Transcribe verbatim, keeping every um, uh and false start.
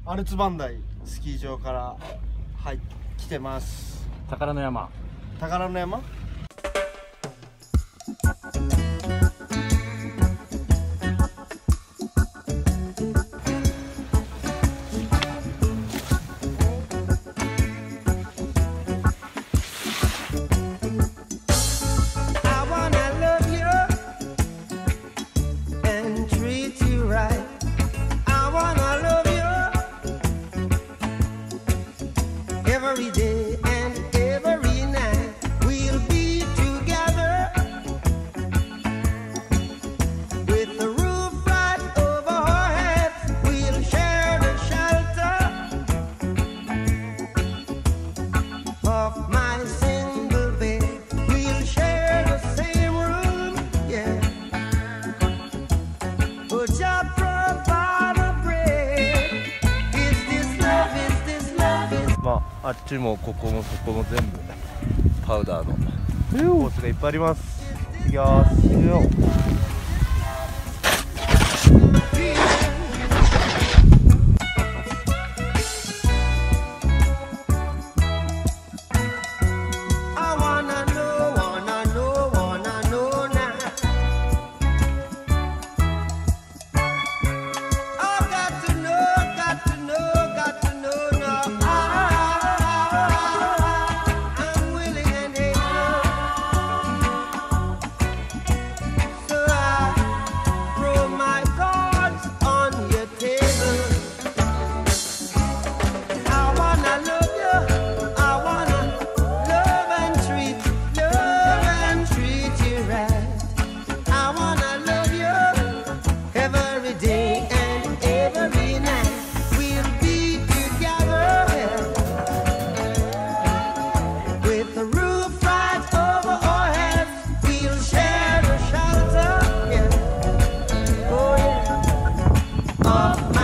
アルツバンダイスキー場からはい来てます。 宝の山。 宝の山。 Every day and every night we'll be together with the roof right over our heads. We'll share the shelter of my single bed. We'll share the same room, yeah. But just provide a bread. Is this love? Is this love? Is まあ、あっちもここもそこも全部パウダーのコースがいっぱいあります。いきますよ。 Oh